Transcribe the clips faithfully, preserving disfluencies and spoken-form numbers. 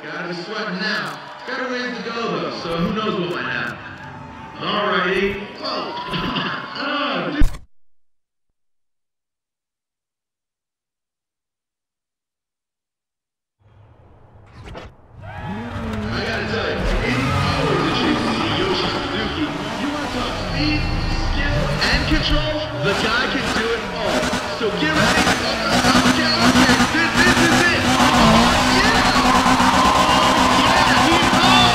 Gotta be sweating now. It's got a ways to go though, so who knows what might happen. Alrighty. Oh, ah, dude. I gotta tell you, it's always a treat to see Yoshi Suzuki. You want to talk speed, skill, and control? The guy can do it all. So get ready. Okay, okay, this, this is it. Oh, yeah. Oh, yeah, he, oh.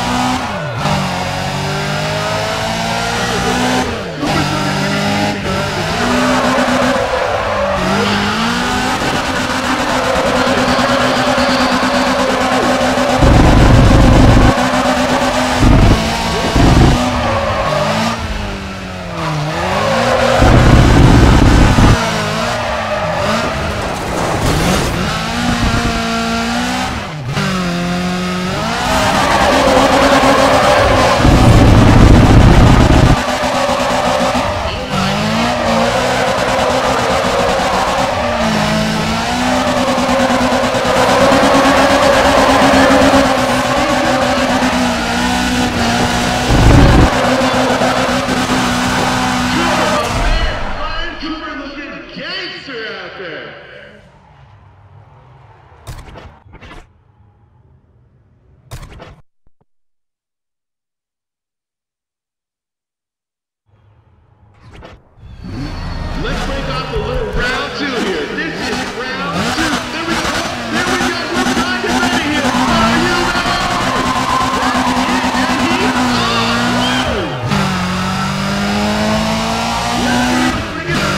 Let's break off a little round two here. This is round two. There we go. There we go. We're kind of ready here. Are you ready? That's it. And he's on. Let's bring it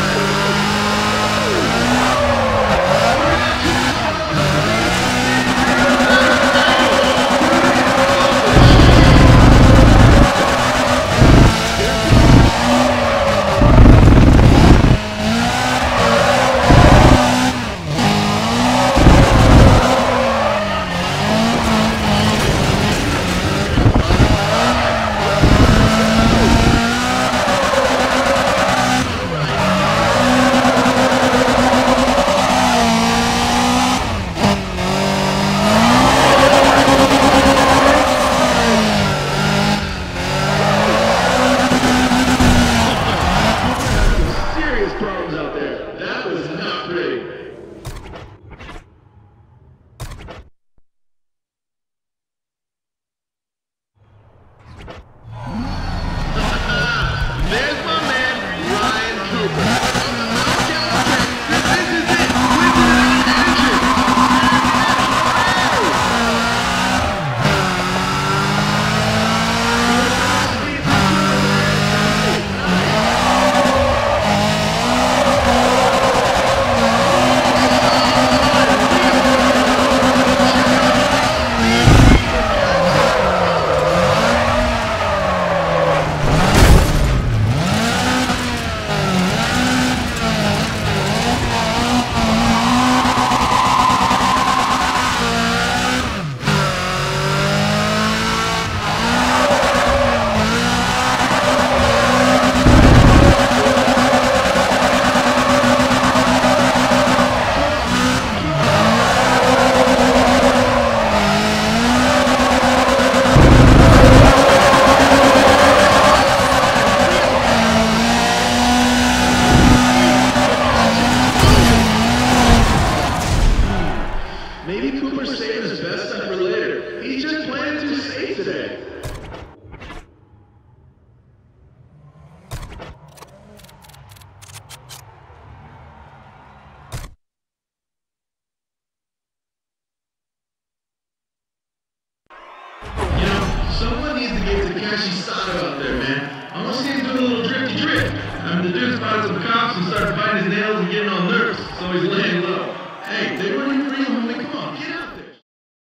Someone needs to get Takeshi Sato out there, man. I want to see him do a little drifty drift. I mean, the dude spotted some cops and started biting his nails and getting all nervous, so he's laying low. Hey, they weren't